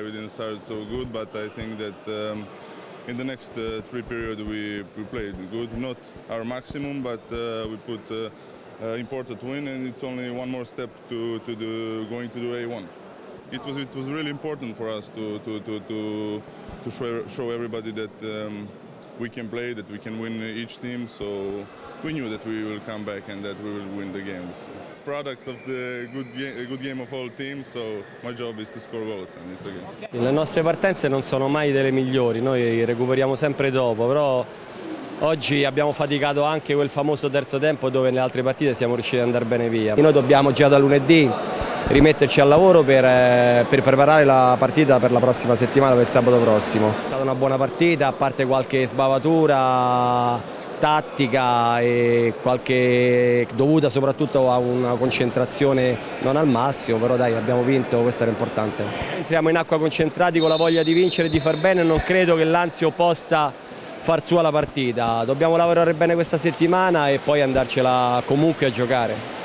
why we didn't start so good, but I think that in the next 3 periods we played good, not our maximum, but we put important win, and it's only one more step to going to the A1. It was really important for us to show everybody that we can play, that we can win each team. So we knew that we will come back and that we will win the games. Product of the good game of all teams, so my job is to score goals and it's okay. Le nostre partenze non sono mai delle migliori, noi recuperiamo sempre dopo, però oggi abbiamo faticato anche quel famoso terzo tempo dove nelle altre partite siamo riusciti ad andare bene via. Noi dobbiamo già da lunedì rimetterci al lavoro per preparare la partita per la prossima settimana, per il sabato prossimo. È stata una buona partita, a parte qualche sbavatura tattica e qualche dovuta soprattutto a una concentrazione non al massimo, però dai, abbiamo vinto, questo era importante. Entriamo in acqua concentrati con la voglia di vincere e di far bene, non credo che l'Anzio possa far sua la partita, dobbiamo lavorare bene questa settimana e poi andarcela comunque a giocare.